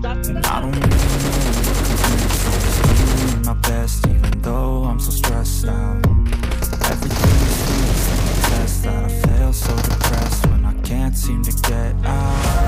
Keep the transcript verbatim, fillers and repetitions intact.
And I don't really know what comes next. I'm just doing my best, even though I'm so stressed out. Everything feels like a test that I fail, so depressed when I can't seem to get out.